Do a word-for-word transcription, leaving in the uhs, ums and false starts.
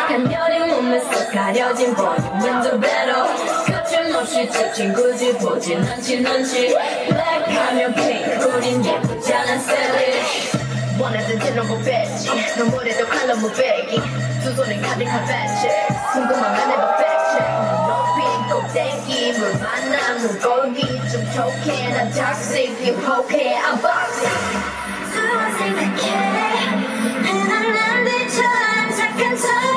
간열린 몸에서 가려진 볼륨은 배로 거침없이 찍힌 굳이 보진 않지 눈치 블랙하면 핑크 우린 예쁘잖아 셀리 원하던 딜러고 뺐지 눈물에도 칼로 무배기 두 손에 가득한 팬츠 궁금하면 해봐 팩트 높이 꼭대기 물 만나 물고기 좀 톡해 난 toxic 유혹해 I'm boxing 수원 생각해 흔한 남들처럼 착한 척